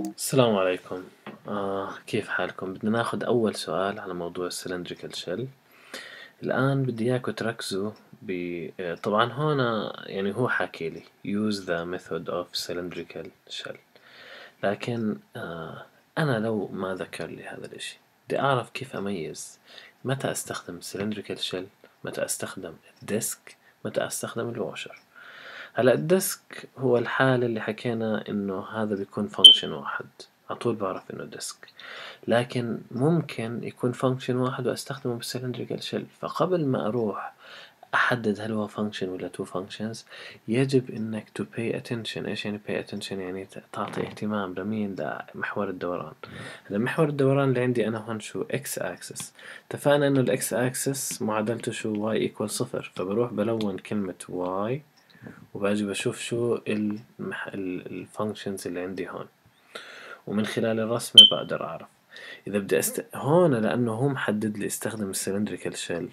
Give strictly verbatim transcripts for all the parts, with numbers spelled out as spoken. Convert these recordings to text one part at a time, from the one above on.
السلام عليكم. آه كيف حالكم؟ بدنا ناخد أول سؤال على موضوع السلندريكال شيل. الآن بدي إياكم تركزوا ب آه، طبعا هون يعني هو حكي لي use the method of cylindrical shell، لكن آه أنا لو ما ذكر لي هذا الإشي بدي أعرف كيف أميز متى أستخدم cylindrical shell، متى أستخدم الديسك، متى أستخدم الواشر. هلا الديسك هو الحالة اللي حكينا إنه هذا بيكون فانكشن واحد، على طول بعرف إنه ديسك، لكن ممكن يكون فانكشن واحد وأستخدمه بالسلندريكال شيل. فقبل ما أروح أحدد هل هو فانكشن ولا تو فانكشنز، يجب إنك to pay attention. إيش يعني pay attention؟ يعني تعطي اهتمام لمين؟ لمحور الدوران. هذا محور الدوران اللي عندي أنا هون شو x axis. اتفقنا إنه ال x axis معادلته شو y equal صفر، فبروح بلون كلمة y وباجي بشوف شو المح... الفانكشنز اللي عندي هون، ومن خلال الرسمة بقدر أعرف إذا بدي أست... هون لأنه هو محدد لي استخدم السلندريكال شيل.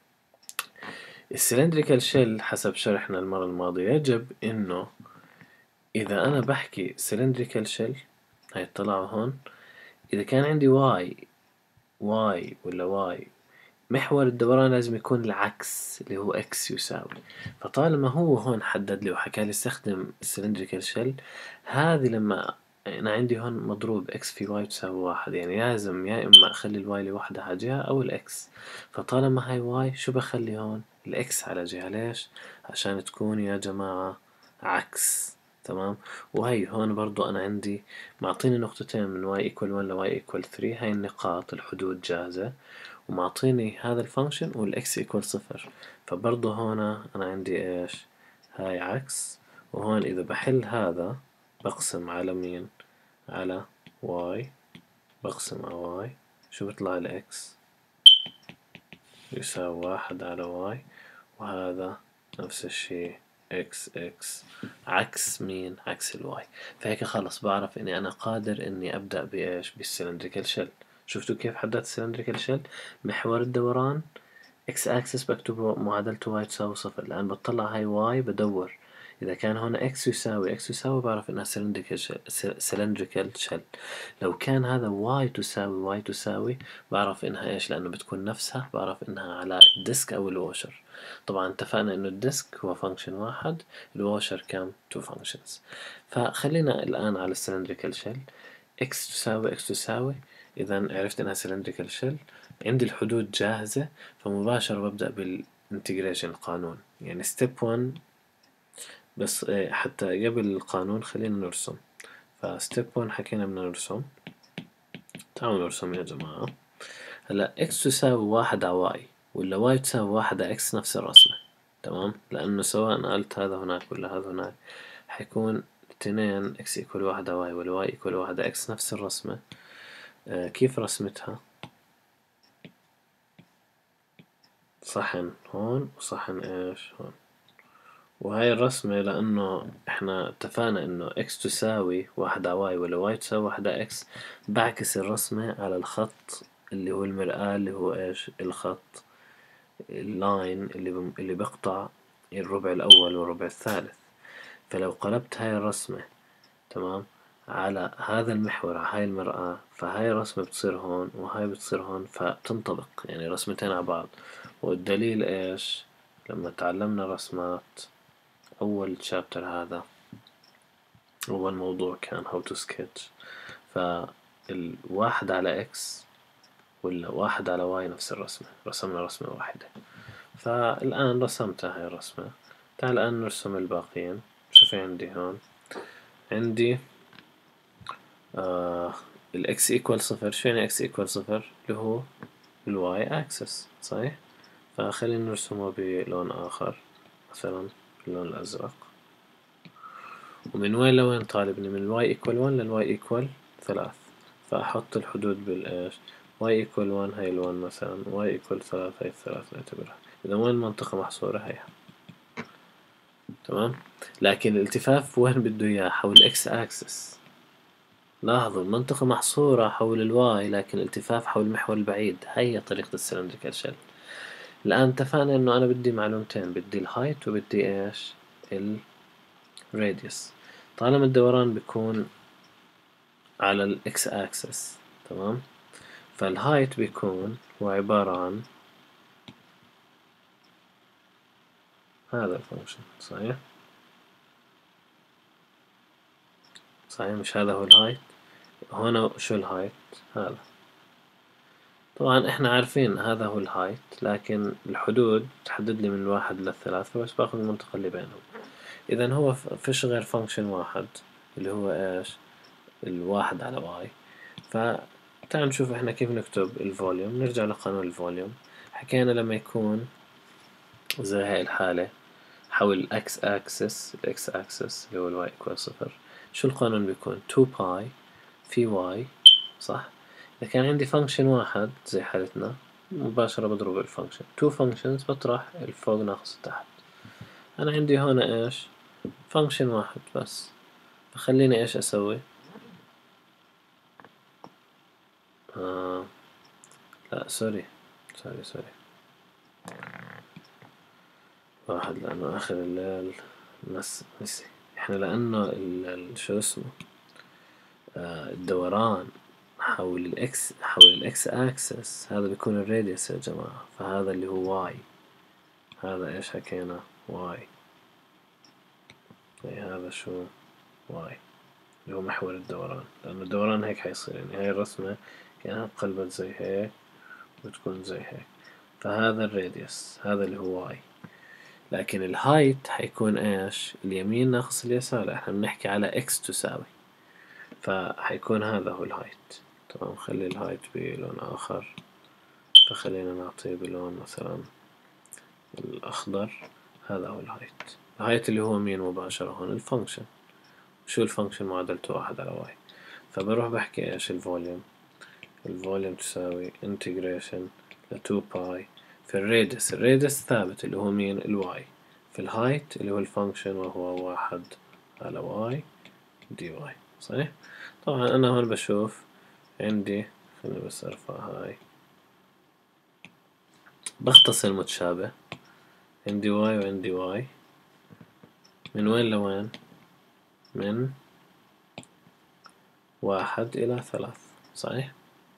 السلندريكال شيل حسب شرحنا المرة الماضية يجب إنه إذا أنا بحكي سلندريكال شيل، هاي اطلعوا هون، إذا كان عندي واي واي ولا واي محور الدوران لازم يكون العكس اللي هو اكس يساوي. فطالما هو هون حدد لي وحكى لي استخدم السلندريكال شيل، هذه لما انا عندي هون مضروب اكس في واي تساوي واحد، يعني لازم يا اما اخلي الواي لوحدها على جهة او الاكس. فطالما هاي واي شو بخلي هون؟ الاكس على جهة. ليش؟ عشان تكون يا جماعة عكس. تمام. وهي هون برضو انا عندي معطيني نقطتين من y equal واحد ل y equal ثلاثة، هاي النقاط الحدود جاهزة، ومعطيني هذا الفانكشن والإكس إيكوال صفر. فبرضه هنا أنا عندي إيش؟ هاي عكس. وهون إذا بحل هذا بقسم على مين؟ على واي. بقسم على واي شو بيطلع الإكس؟ يساوي واحد على واي، وهذا نفس الشي اكس اكس عكس مين؟ عكس الواي. فهيك خلص بعرف اني انا قادر اني ابدأ بايش؟ بالسلندريكال شيل. شفتوا كيف حددت السلندريكال شيل؟ محور الدوران اكس اكسس بكتب معادلته واي تساوي صفر، لان بطلع هاي واي بدور اذا كان هنا اكس يساوي اكس يساوي بعرف انها سلندريكال شيل. سلندريكال شيل. لو كان هذا واي تساوي واي تساوي بعرف انها ايش، لانه بتكون نفسها، بعرف انها على الديسك او الواشر. طبعا اتفقنا انه الديسك هو فانكشن واحد، الواشر كام؟ تو فانكشنز. فخلينا الان على السلندريكال شيل. اكس تساوي اكس تساوي، اذا عرفت انها سلندريكال شيل، عندي الحدود جاهزة، فمباشرة ببدأ بالانتجريشن القانون، يعني ستيب واحد. بس إيه، حتى قبل القانون خلينا نرسم. فستيب واحد حكينا بدنا نرسم. تعالوا نرسم يا جماعة. هلا اكس تساوي واحد على واي ولا واي تساوي واحد على اكس نفس الرسمة. تمام، لأنه سواء نقلت هذا هناك ولا هذا هناك حيكون اثنين اكس ايكوال واحد على واي ولا واي ايكوال واحد على اكس نفس الرسمة. آه كيف رسمتها؟ صحن هون وصحن ايش هون. وهاي الرسمة لأنه إحنا اتفقنا إنه إكس تساوي واحد على واي ولا واي تساوي واحد على إكس، بعكس الرسمة على الخط اللي هو المرآة، اللي هو إيش؟ الخط اللاين اللي بم... اللي بقطع الربع الأول والربع الثالث. فلو قلبت هاي الرسمة تمام على هذا المحور على هاي المرآة، فهاي الرسمة بتصير هون وهاي بتصير هون، فتنطبق يعني رسمتين على بعض. والدليل إيش؟ لما تعلمنا رسمات أول شابتر، هذا أول موضوع كان how to sketch. فالواحد على إكس ولا واحد على واي نفس الرسمة، رسمنا رسمة واحدة. فالآن رسمتها هاي الرسمة. تعال الآن نرسم الباقيين. شوفي عندي هون، عندي آه الإكس إيكوال صفر. شو يعني إكس إيكوال صفر؟ اللي هو الواي أكسس، صحيح؟ فخلينا نرسمه بلون آخر، مثلا باللون الأزرق. ومن وين لوين طالبني؟ من الواي ايكوال واحد للواي ايكوال ثلاثة. فأحط الحدود بالإيش؟ واي ايكوال واحد هاي الوان مثلا، واي ايكوال ثلاثة هاي الثلاث نعتبرها. إذا وين المنطقة محصورة؟ هيها. تمام. لكن الالتفاف وين بده إياه؟ حول إكس أكسس. لاحظوا المنطقة محصورة حول الواي، لكن الالتفاف حول المحور البعيد. هي طريقة السلندريكال شيل. الآن اتفقنا إنه أنا بدي معلومتين، بدي الهايت وبدي إيش؟ الراديوس. طالما الدوران بيكون على الإكس أكسس. تمام. فالهايت بيكون هو عبارة عن هذا الفانكشن. صحيح؟ صحيح، مش هذا هو الهايت؟ هنا شو الهايت؟ هذا. طبعا احنا عارفين هذا هو الهايت، لكن الحدود تحدد لي من الواحد للثلاث، فبس باخذ المنطقة اللي بينهم. اذا هو فيش غير فانكشن واحد اللي هو ايش؟ الواحد على واي. فتعال نشوف احنا كيف نكتب الفوليوم. نرجع لقانون الفوليوم. حكينا لما يكون زي هاي الحالة حول الاكس اكسس، الاكس اكسس اللي هو الواي ايكوال صفر، شو القانون بيكون؟ تو باي في واي، صح؟ إذا كان عندي فانكشن واحد زي حالتنا مباشرة بضرب الفانكشن. تو فانكشنز بطرح الفوق ناقص التحت. أنا عندي هنا إيش؟ فانكشن واحد بس. فخليني إيش أسوي؟ آه لا سوري سوري سوري واحد، لأنه آخر الليل نس نسي. إحنا لأنه ال شو اسمه آه الدوران حول الإكس حول الإكس أكسس، هذا بيكون الراديوس يا جماعة. فهذا اللي هو واي. هذا إيش حكينا؟ واي. يعني هذا شو؟ واي اللي هو محور الدوران، لأنه الدوران هيك حيصير. يعني هاي الرسمة كأنها قلبت زي هيك وتكون زي هيك. فهذا الراديوس، هذا اللي هو واي. لكن الهايت حيكون ايش؟ اليمين ناقص اليسار. احنا بنحكي على اكس تساوي، فحيكون هذا هو الهايت. تمام. خلي الهايت بلون آخر، فخلينا نعطيه بلون مثلا الأخضر. هذا هو الهايت. الهايت اللي هو مين مباشرة هون؟ الفانكشن. شو الفانكشن؟ معادلته واحد على واي. فبروح بحكي ايش الفوليوم؟ الفوليوم تساوي انتجريشن لتو باي في الراديوس. الراديوس ثابت اللي هو مين؟ الواي. في الهايت اللي هو الفانكشن وهو واحد على واي دي واي. صحيح؟ طبعا أنا هون بشوف عندي، خليني بس أرفع هاي، بختصر متشابه. عندي واي وعندي واي، من وين لوين؟ من واحد إلى ثلاث. صحيح؟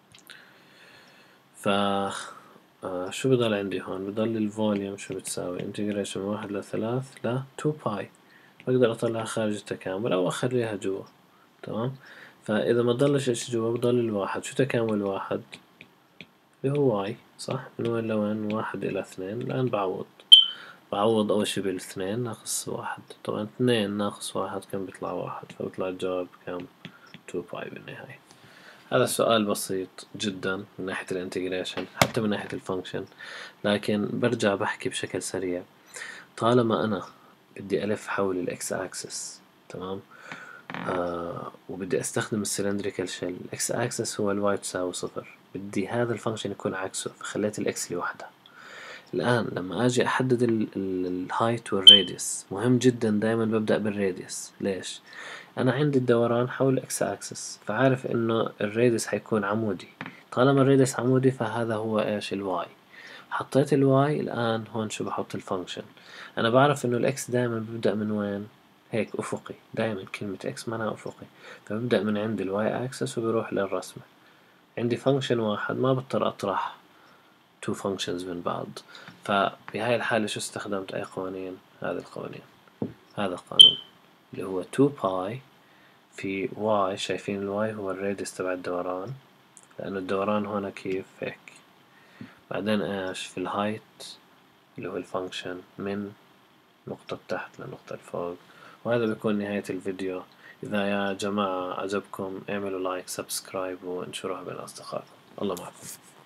ف آه شو بضل عندي هون؟ بضل الفوليوم شو بتساوي؟ انتجريشن من واحد لثلاث ل تو باي. بقدر أطلعها خارج التكامل أو أخليها جوا. تمام. فإذا ما ضلش إيش جوا بضل الواحد. شو تكامل الواحد؟ اللي هو واي. صح؟ من وين لوين؟ من واحد إلى اثنين. الآن بعوض بعوض أول شي بالاثنين ناقص واحد. طبعا اثنين ناقص واحد كم بيطلع؟ واحد. فبيطلع الجواب كم؟ تو باي بالنهاية. هذا السؤال بسيط جدا من ناحية الانتجريشن، حتى من ناحية الفانكشن. لكن برجع بحكي بشكل سريع. طالما أنا بدي ألف حول الإكس أكسس، تمام، آه وبدي أستخدم السلندريكال شيل، الإكس أكسس هو الواي تساوي صفر، بدي هذا الفانكشن يكون عكسه، فخليت الإكس لوحدها. الآن لما أجي أحدد الهايت والراديوس، مهم جدا دايما ببدأ بالراديوس. ليش؟ أنا عندي الدوران حول الإكس أكسس، فعارف إنه الراديوس حيكون عمودي. طالما الراديوس عمودي فهذا هو إيش؟ الواي. حطيت الواي. الآن هون شو بحط؟ الفانكشن. أنا بعرف إنه الإكس دايما ببدأ من وين؟ هيك أفقي. دايما كلمة إكس معناها أفقي، فببدأ من عند الواي أكسس وبروح للرسمة. عندي فانكشن واحد، ما بضطر أطرح تو فانكشنز من بعض. فبهاي الحالة شو استخدمت؟ أي قوانين؟ هذه القوانين. هذا القانون اللي هو تو باي في واي. شايفين الواي هو الراديوس تبع الدوران، لأنه الدوران هنا كيف هيك. بعدين ايش؟ في الهايت اللي هو الفانكشن من نقطة تحت لنقطة الفوق. وهذا بيكون نهاية الفيديو. إذا يا جماعة عجبكم اعملوا لايك سبسكرايب وانشروها بين أصدقائكم. الله معكم.